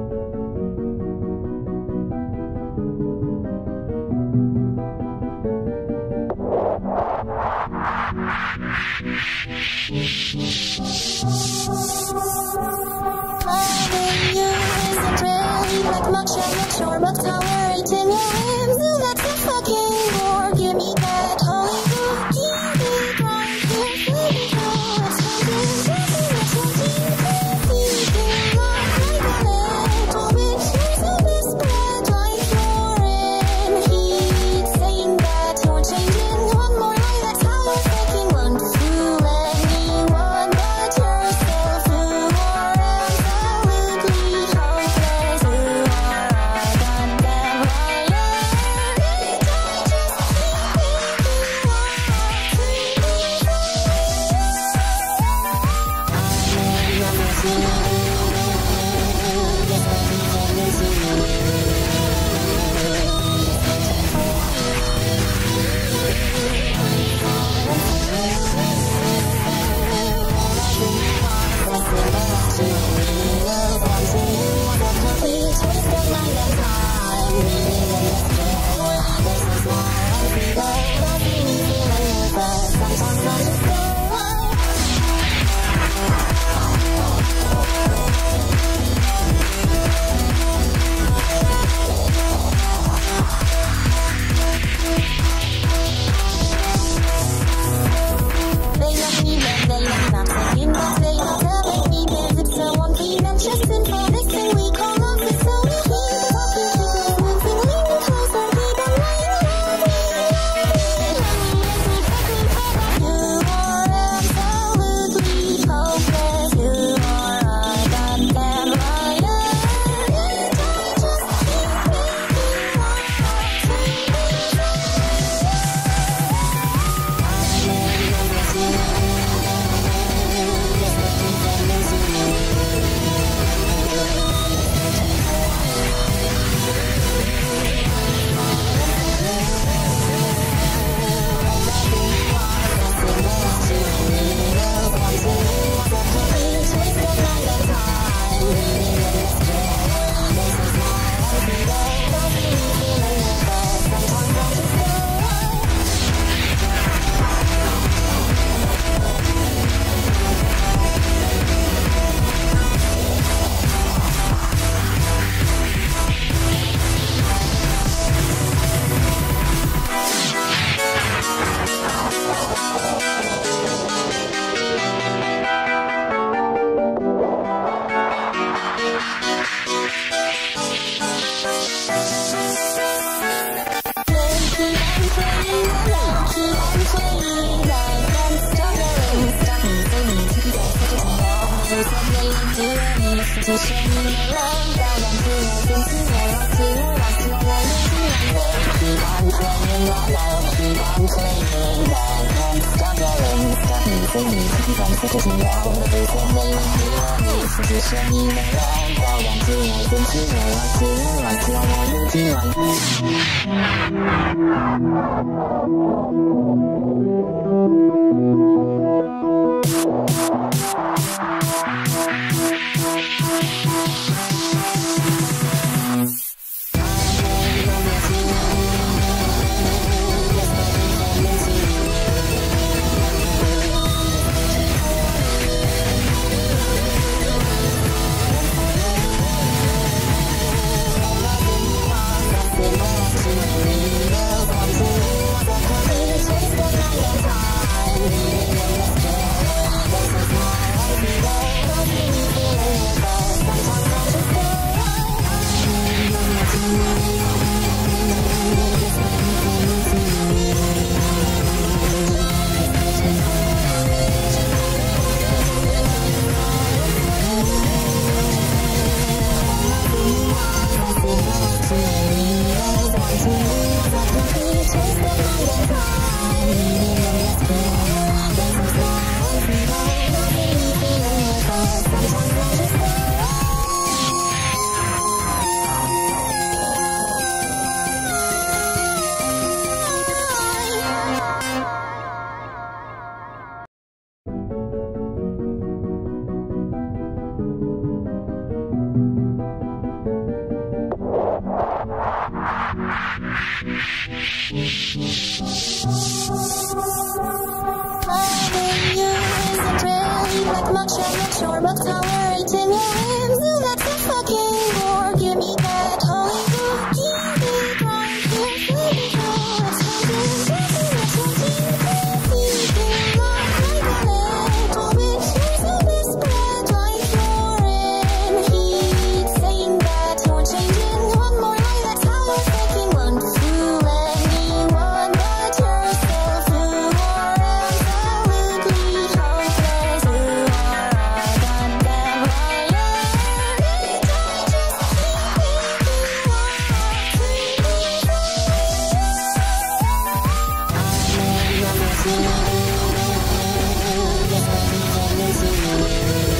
Like much, I'm not sure, but tolerating your whims, that's a fucking bore. Give me that Hollywood, keep it right here, baby, girl. It's changing, it's changing, thinking like a little bit. Here's a misspent like you're in heat, saying that you're changing. One more lie, that's how you're thinking. One to fool anyone but yourself. You are absolutely hopeless. You are a goddamn Loving you isn't really like much, I'm not sure, but tolerating your whims, ooh, that's a fucking bore. Give me that holy cookie, keep right here, sleeping through. It's hunting, it's hunting, feeding love like a little bitch. Here's a misbred like you're in heat, saying that you're changing. One more lie, that's how you're thinking. One to anyone but yourself. You are absolutely hopeless. You are a goddamn liar. And I just keep thinking what to be. I'm missing you. Yes, I'm missing you.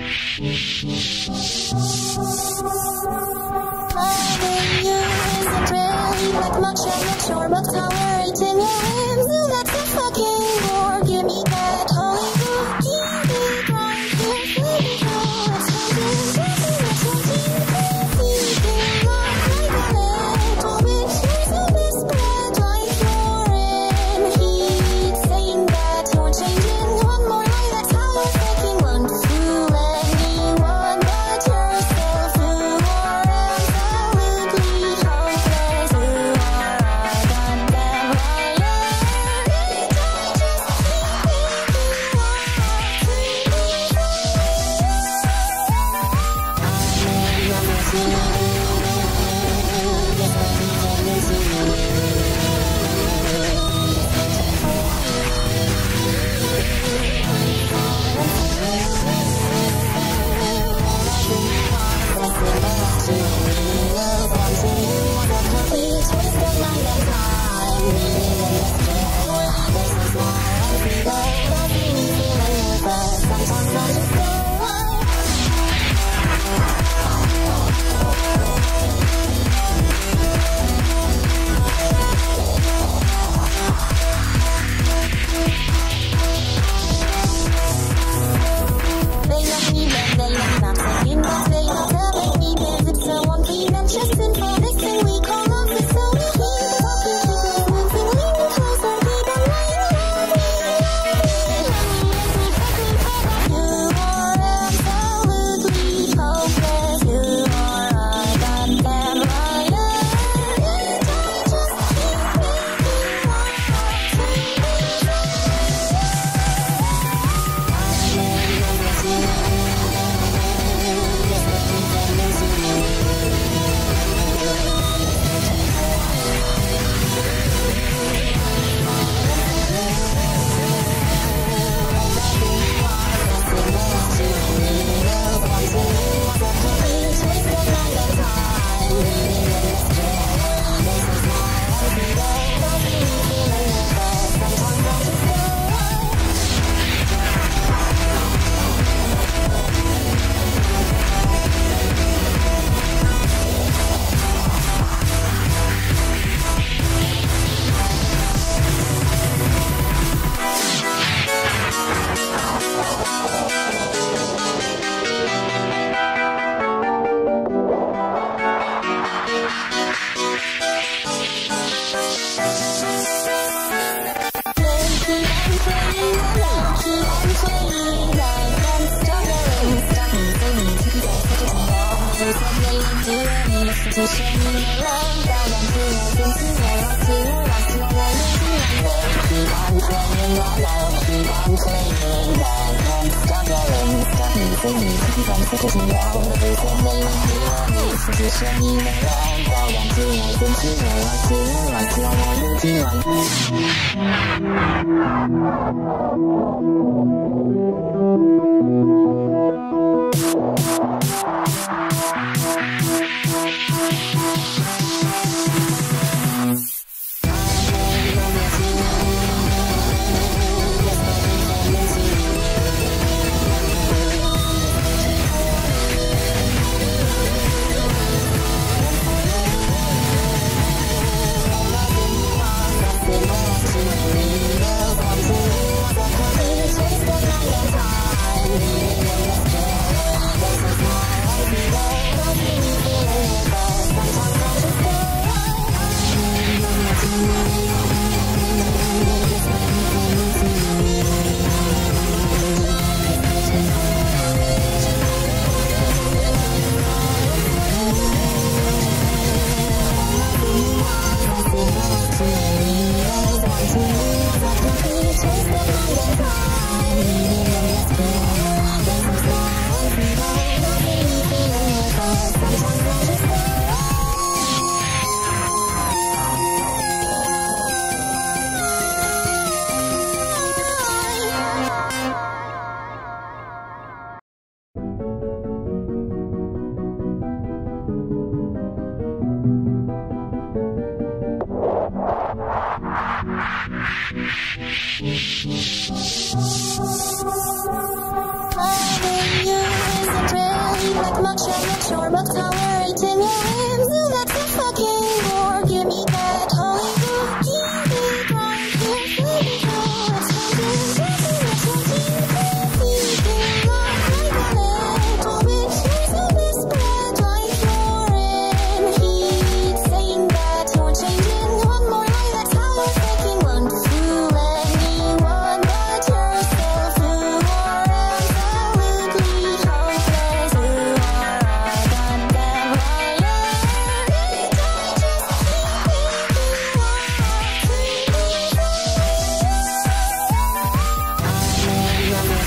Loving you isn't much, I'm not sure, but tolerating your whims. Ooh, that's a fucking bore. Give me that Hollywood. Keep it right here, baby, girl. It's something, keeping love like a little bitch. You're so desperate, like you're in heat. Saying that you're changing one more lie, that's how you're thinking. Won't fool anyone but yourself. You are absolutely hopeless. You are a goddamn liar. And I just keep thinking much, I'm not sure, but tolerating your whims. Ooh, that's a fucking bore. Give me that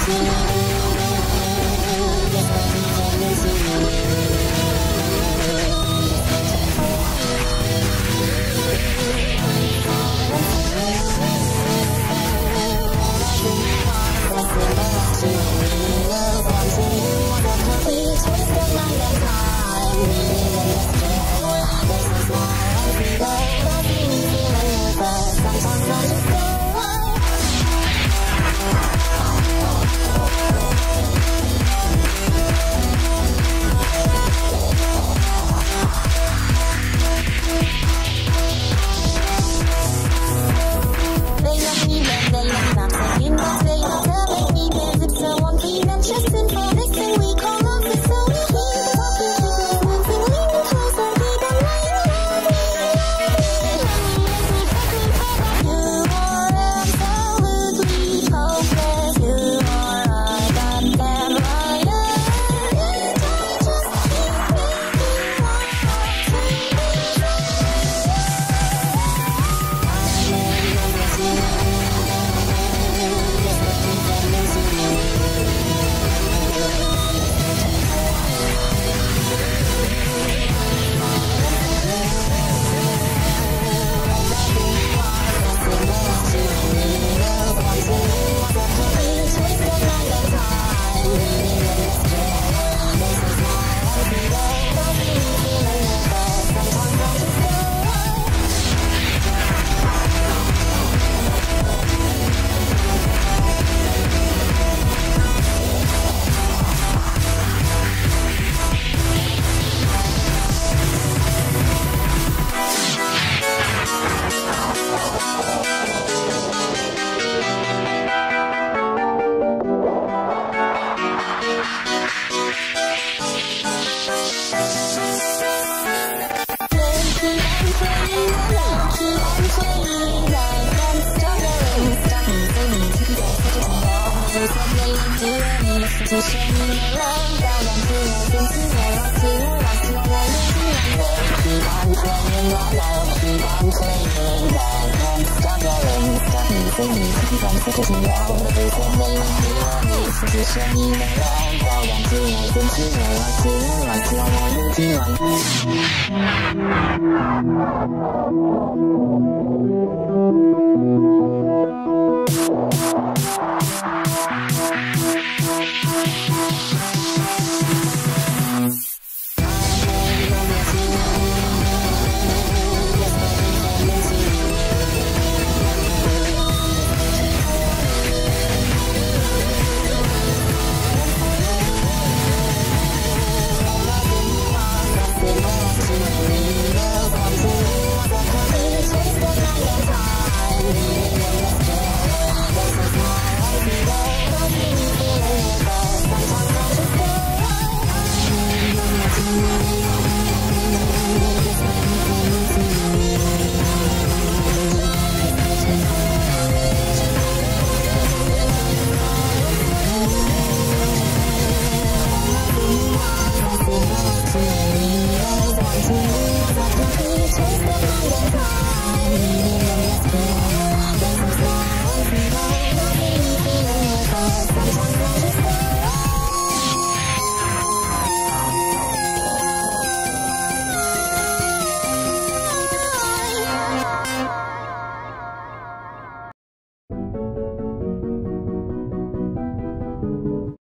Thank you.